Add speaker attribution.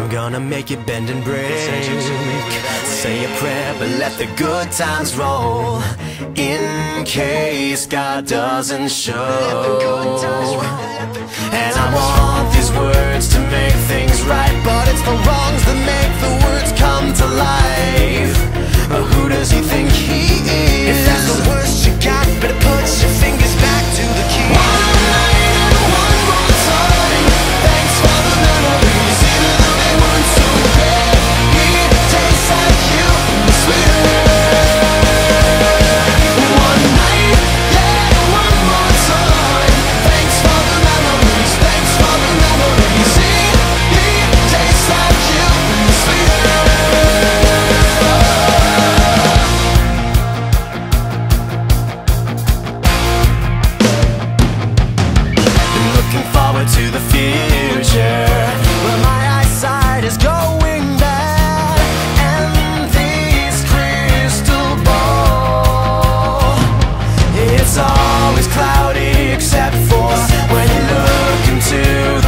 Speaker 1: gonna make it bend and break. Say a prayer, but let the good times roll, in case God doesn't show. And I want these words to make things right, but it's the wrongs that make the words come to life. But who does he think he is? If that's the worst you got, better put your fingers back to the key. One night and one more time, thanks for the memories, even though they weren't so great. It tastes like you, sweeter. One night and one more time, thanks for the memories, thanks for the memories. It tastes like you, sweeter. To the future, where my eyesight is going bad, and this crystal ball, it's always cloudy except for when you look into